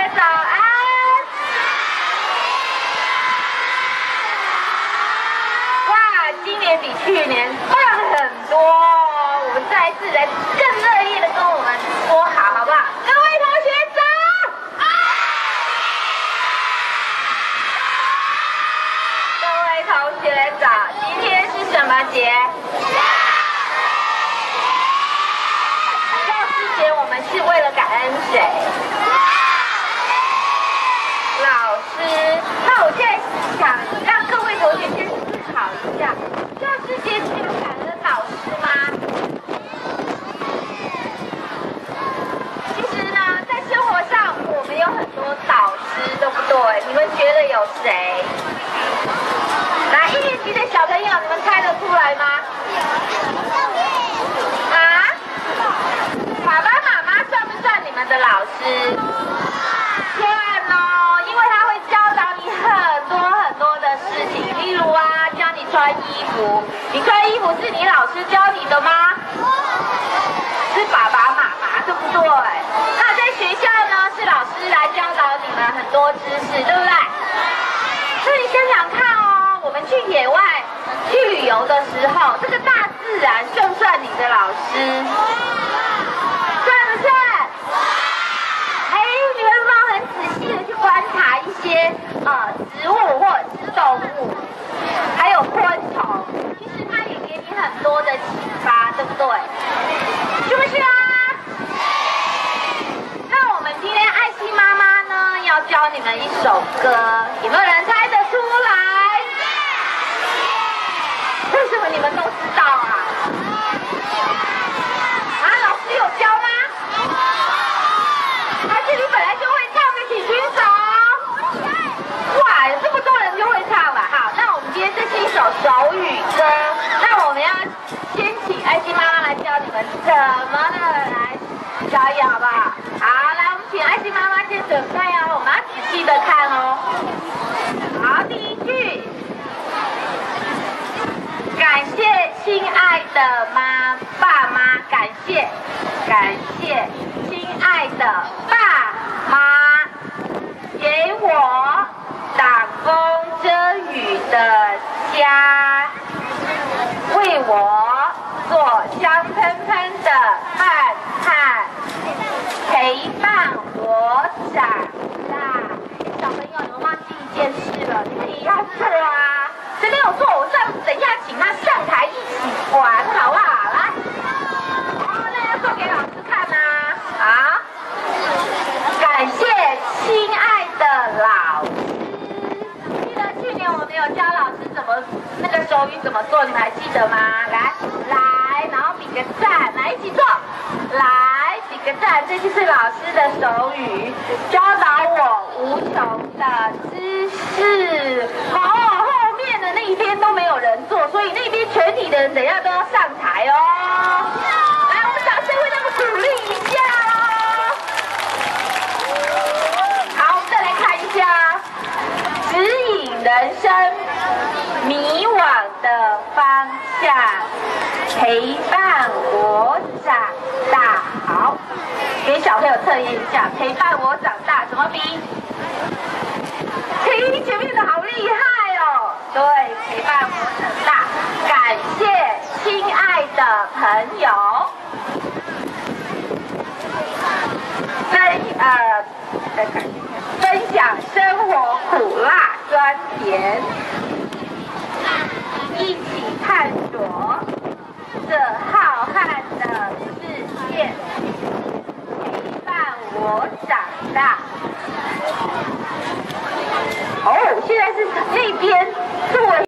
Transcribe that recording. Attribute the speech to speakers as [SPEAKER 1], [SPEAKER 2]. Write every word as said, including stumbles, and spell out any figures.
[SPEAKER 1] 早安！哇，今年比去年棒很多，我们再一次来更热烈的跟我们说好，好不好？各位同学早！各位同学早！今天是什么节？教师节我们是为了感恩谁？老师。那我现在想让各位同学先思考一下，教师节只有感恩老师吗？其实呢，在生活上我们有很多导师，对不对？你们觉得有谁？来，一年级的小朋友，你们猜得出来吗？啊？爸爸妈妈算不算你们的老师？算哦，因为他会教导你很多很多的事情，例如啊，教你穿衣服。你穿衣服是你老师教你的吗？是爸爸妈妈，对不对？那在学校呢，是老师来教导你们很多知识，对不对？所以你想想看哦，我们去野外去旅游的时候，这个大自然算不算你的老师？算不算？哎，你会不会很仔细的去观察一些呃植物或者是动物，还有昆虫？其实它也给你很多的启发，对不对？是不是啊？那我们今天爱心妈妈呢，要教你们一首歌，有没有人猜得出来？为什么你们都知道啊？啊，老师有教吗？还是你本来就会唱的，请举手。哇，有这么多人就会唱了。好，那我们今天这是一首手语歌，那我们要先请爱心妈妈来教你们怎么的来表演，好不好？好，来，我们请爱心妈妈先准备哦，我们要仔细的看哦。好，第一句，感谢亲爱的妈爸妈，感谢感谢亲爱的爸妈，给我挡风遮雨的家，为我做香喷喷的饭菜，陪伴我长大。小朋友，你们忘记一件事了，你们也要做啊！谁没有做，我再等一下请他上台一起玩，好不好？来，哦，那要做给老师看呐、啊！啊，感谢亲爱的老师。记得去年我们有教老师怎么那个手语怎么做，你们还记得吗？来来，然后比个赞，来一起做，来比个赞，这就是老师的手语，教导我无穷的知识。好、哦，后面的那一边都没有人做，所以那边全体的人等一下都要上台哦。来，我们掌声为他们鼓励一下哦。好，我们再来看一下，指引人生迷惘的方向，陪伴我长大。好，给小朋友测验一下，陪伴我长大怎么比？听前面的好厉害哦。对，陪伴我长大，感谢亲爱的朋友。分呃，再看分享生活苦辣酸甜，一起探索这浩瀚的世界，陪伴我长大。哦，现在是那边作为